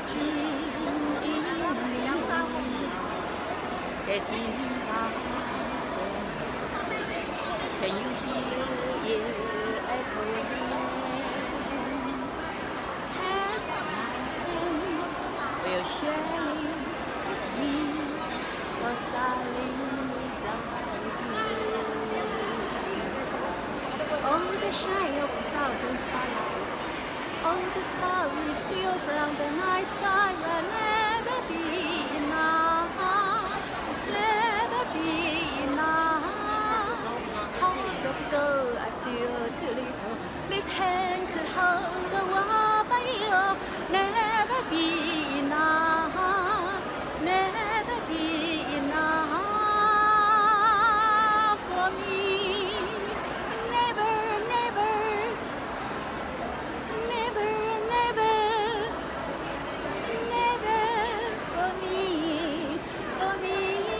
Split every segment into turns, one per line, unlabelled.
指引你，给听吧。Can you hear it echoing? Have my hand, will share this with me, 'cause darling, without you. Oh, the shine of thousand spotlights, oh, the starry steal from the night sky will never be enough, never be enough. House of gold, I still too little. This hand could hold a world by you. Never be enough, never be enough for me. Never, never, never, never, never for me, for me.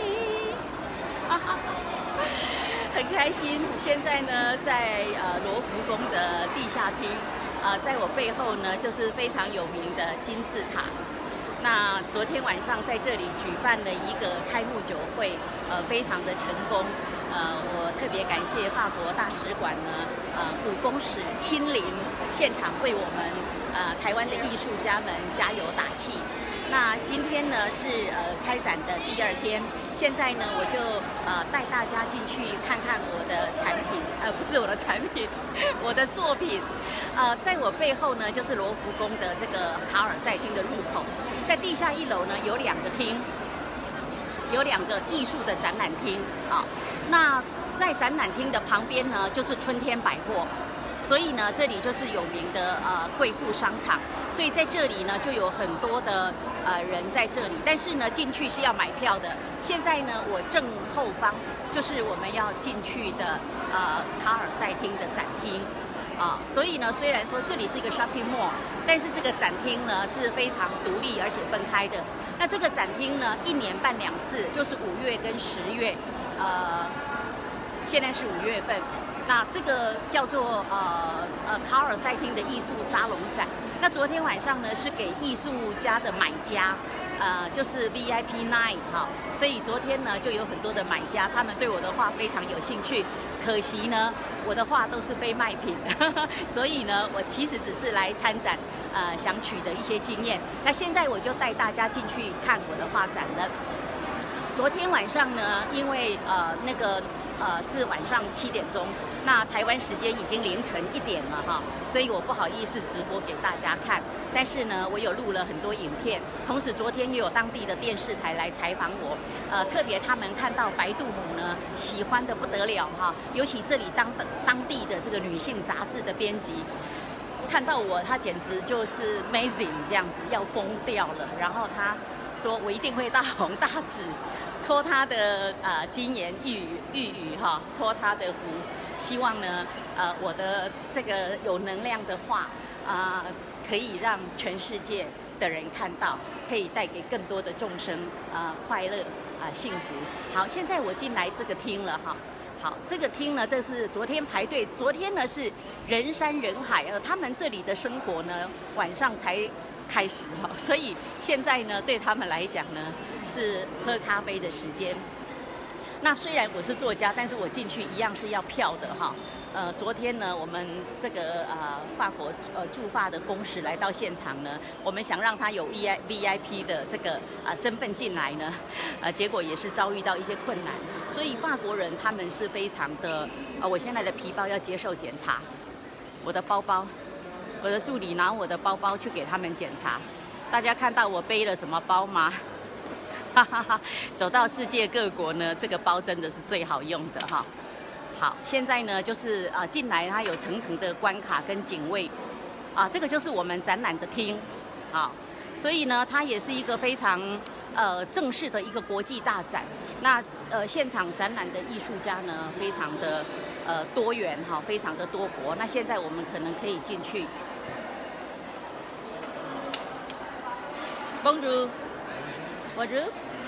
很开心，现在呢在罗浮宫的地下厅，在我背后呢就是非常有名的金字塔。那昨天晚上在这里举办了一个开幕酒会，非常的成功。我特别感谢法国大使馆呢，故宫使亲临现场为我们台湾的艺术家们加油打气。那今天呢是开展的第2天，现在呢我就带大家进去看看我的产品，不是我的产品，我的作品。在我背后呢就是罗浮宫的这个卡尔赛厅的入口，在地下1楼呢有2个厅，有2个艺术的展览厅啊。那在展览厅的旁边呢就是春天百货。所以呢，这里就是有名的贵妇商场，所以在这里呢就有很多的人在这里，但是呢进去是要买票的。现在呢我正后方就是我们要进去的卡尔赛厅的展厅所以呢虽然说这里是一个 shopping mall， 但是这个展厅呢是非常独立而且分开的。那这个展厅呢1年办2次，就是5月跟10月，现在是5月份。那这个叫做卡尔赛厅的艺术沙龙展。那昨天晚上呢是给艺术家的买家，就是 VIP night 哈，所以昨天呢就有很多的买家，他们对我的画非常有兴趣。可惜呢我的画都是非卖品，所以呢我其实只是来参展，想取得一些经验。那现在我就带大家进去看我的画展了。昨天晚上呢，因为那个是晚上7点钟，那台湾时间已经凌晨1点了哈，所以我不好意思直播给大家看。但是呢，我有录了很多影片，同时昨天也有当地的电视台来采访我，特别他们看到白度母呢，喜欢的不得了哈，尤其这里当地的这个女性杂志的编辑。看到我，他简直就是 amazing 这样子，要疯掉了。然后他说我一定会大红大紫，托他的金言玉语哈，托他的福，希望呢我的这个有能量的画可以让全世界的人看到，可以带给更多的众生快乐幸福。好，现在我进来这个厅了哈。好，这个厅呢，这是昨天排队。昨天呢是人山人海，他们这里的生活呢晚上才开始哈，所以现在呢对他们来讲呢是喝咖啡的时间。那虽然我是作家，但是我进去一样是要票的哈。昨天呢，我们这个法国驻法的公使来到现场呢，我们想让他有 VIP 的这个身份进来呢，结果也是遭遇到一些困难。所以法国人他们是非常的我现在的皮包要接受检查，我的包包，我的助理拿我的包包去给他们检查。大家看到我背了什么包吗？哈哈哈！走到世界各国呢，这个包真的是最好用的哈。好，现在呢就是进来它有层层的关卡跟警卫这个就是我们展览的厅所以呢它也是一个非常正式的一个国际大展。那现场展览的艺术家呢非常的多元非常的多国。那现在我们可能可以进去。Bonjour, bonjour.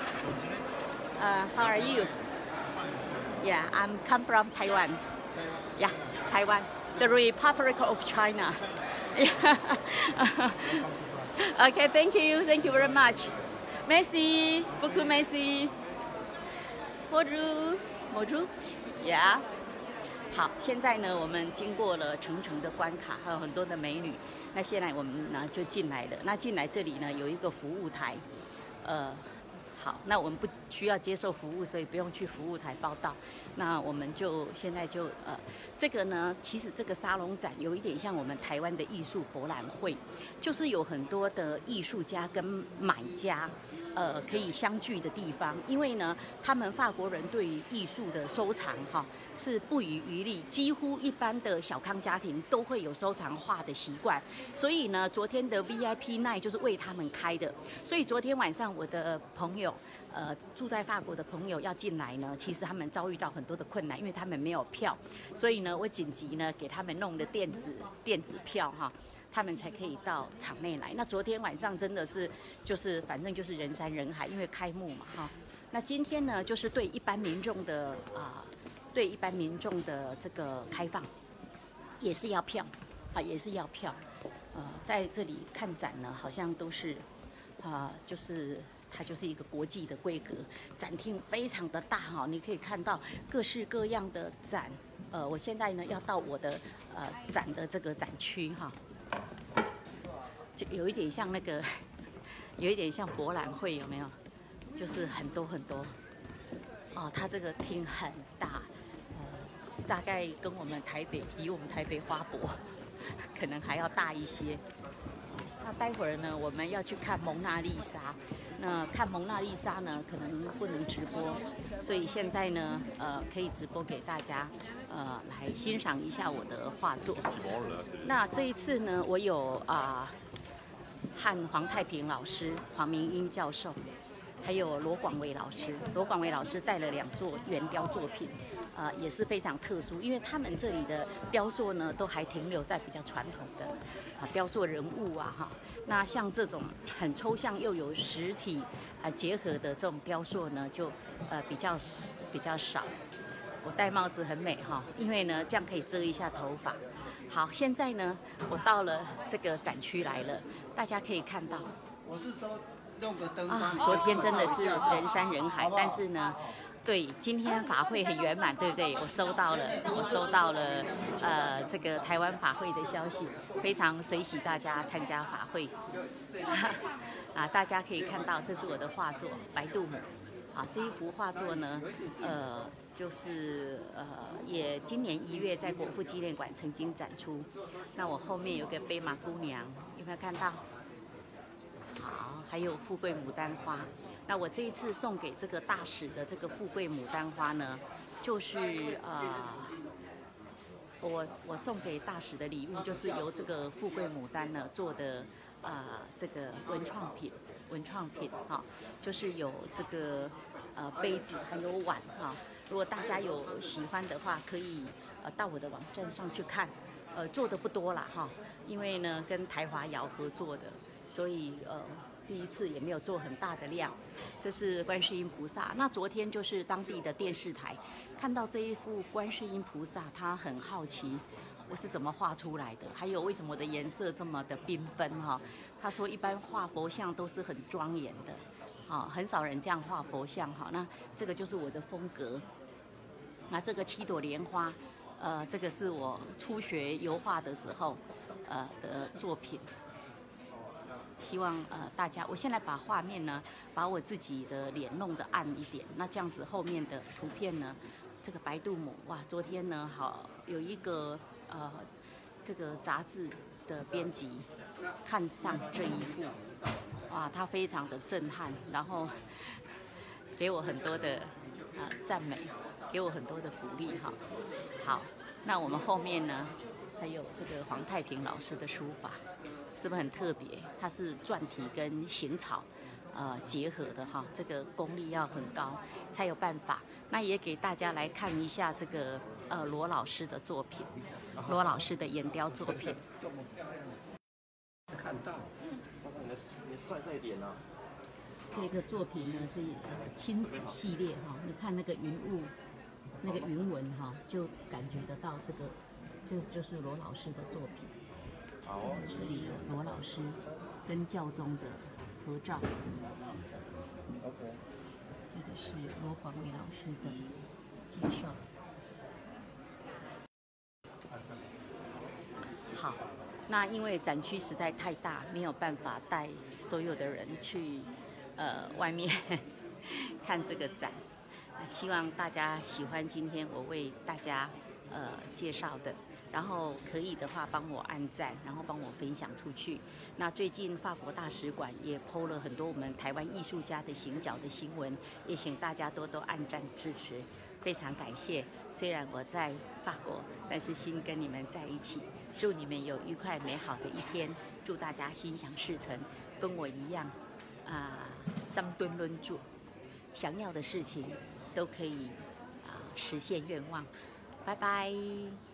How are you? Yeah, I'm come from Taiwan. Yeah, Taiwan, the Republic of China. Yeah. OK, thank you very much. Merci, beaucoup merci. Bonjour, yeah. 好，现在呢，我们经过了层层的关卡，还有很多的美女。那现在我们呢就进来了。那进来这里呢有一个服务台，好，那我们不需要接受服务，所以不用去服务台报到。那我们就现在就这个呢，其实这个沙龙展有一点像我们台湾的艺术博览会，就是有很多的艺术家跟买家。可以相聚的地方，因为呢，他们法国人对于艺术的收藏是不遗余力，几乎一般的小康家庭都会有收藏画的习惯，所以呢，昨天的 VIP night 就是为他们开的。所以昨天晚上我的朋友，住在法国的朋友要进来呢，其实他们遭遇到很多的困难，因为他们没有票，所以呢，我紧急呢给他们弄的电子票他们才可以到场内来。那昨天晚上真的是，反正就是人山人海，因为开幕嘛那今天呢，就是对一般民众的这个开放，也是要票也是要票。在这里看展呢，好像都是它就是一个国际的规格，展厅非常的大你可以看到各式各样的展。我现在呢要到我的展的这个展区就有一点像有一点像博览会，有没有？就是很多它这个厅很大，大概跟我们比我们台北花博可能还要大一些。那待会儿呢，我们要去看蒙娜丽莎。那看蒙娜丽莎呢，可能不能直播，所以现在呢，可以直播给大家，来欣赏一下我的画作。那这一次呢，我有和黄太平老师、黄明英教授，还有罗广维老师。罗广维老师带了2座圆雕作品，也是非常特殊，因为他们这里的雕塑呢，都还停留在比较传统的雕塑人物那像这种很抽象又有实体结合的这种雕塑呢，就比较少。我戴帽子很美因为呢这样可以遮一下头发。好，现在呢我到了这个展区来了，大家可以看到。
我是说弄个灯
昨天真的是人山人海，但是呢。对，今天法会很圆满，对不对？我收到了这个台湾法会的消息，非常随喜大家参加法会。大家可以看到，这是我的画作《白度母》。这一幅画作呢，也今年1月在国父纪念馆曾经展出。那我后面有个贝马姑娘，有没有看到？好，还有富贵牡丹花。那我这一次送给这个大使的这个富贵牡丹花呢，就是我送给大使的礼物，就是由这个富贵牡丹呢做的这个文创品就是有这个杯子还有碗如果大家有喜欢的话，可以到我的网站上去看，做的不多啦因为呢跟台华窑合作的，所以第一次也没有做很大的量。这是观世音菩萨。那昨天就是当地的电视台看到这一幅观世音菩萨，他很好奇我是怎么画出来的，还有为什么我的颜色这么的缤纷他说一般画佛像都是很庄严的很少人这样画佛像那这个就是我的风格。那这个7朵莲花这个是我初学油画的时候的作品。希望大家，我现在把画面呢，把我自己的脸弄得暗一点，那这样子后面的图片呢，这个白度母昨天呢有一个这个杂志的编辑看上这一幅，他非常的震撼，然后给我很多的赞美，给我很多的鼓励好，那我们后面呢还有这个黄太平老师的书法。是不是很特别？它是篆体跟行草结合的这个功力要很高才有办法。那也给大家来看一下这个罗老师的作品，罗老师的岩雕作品。
看到，
你帅脸啊！
这个作品呢是亲子系列你看那个云雾，那个云纹就感觉得到这个就是罗老师的作品。这里有罗老师跟教宗的合照。
OK。
这个是罗广伟老师的介绍。好，那因为展区实在太大，没有办法带所有的人去外面看这个展。希望大家喜欢今天我为大家介绍的。 然后可以的话，帮我按赞，然后帮我分享出去。那最近法国大使馆也 PO 了很多我们台湾艺术家的行脚的新闻，也请大家多多按赞支持，非常感谢。虽然我在法国，但是心跟你们在一起。祝你们有愉快美好的一天，祝大家心想事成，跟我一样三吨论住，想要的事情都可以实现愿望。拜拜。